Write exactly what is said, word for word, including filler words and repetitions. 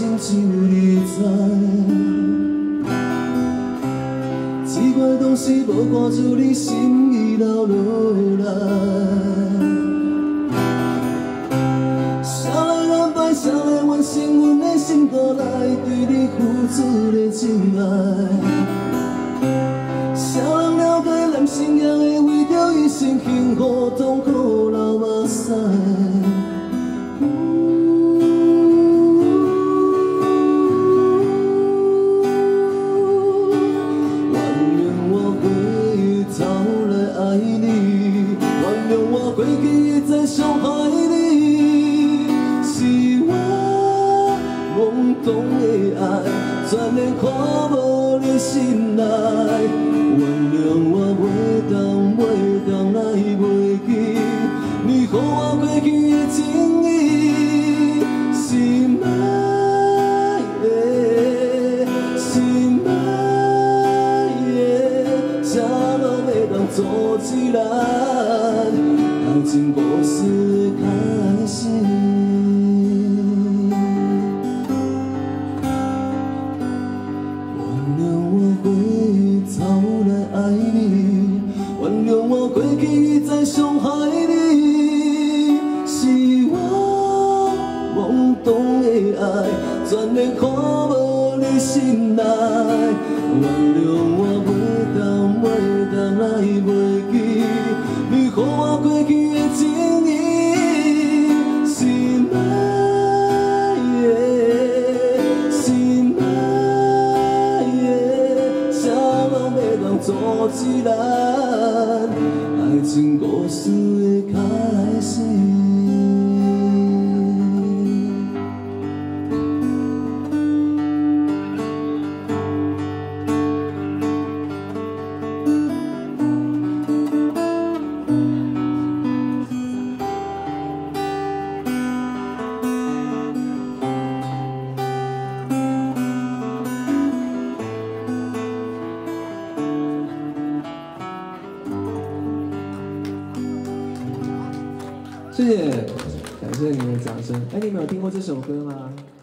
心只有你知。奇怪总是无看出你心意流落来。谁来安排？谁来完成阮的心肚内对你付出的真爱？谁人了解男性也会为着一生幸福痛苦流目屎？过去在伤害你，是我懵懂的爱，全然看无你心内。原谅我袂当袂当来袂记，你予我过去的情意，是爱的，是爱的，啥拢袂当阻止咱。爱情故事的开始，原谅我过头来爱你，原谅我过去在伤害你，是我懵懂的爱，全然看无你心内。原谅我袂当袂当来袂记，你予我过去。情意是爱的，是爱的，啥拢袂当阻止咱爱情故事的开始。 谢谢，感谢你们的掌声。哎，你们有听过这首歌吗？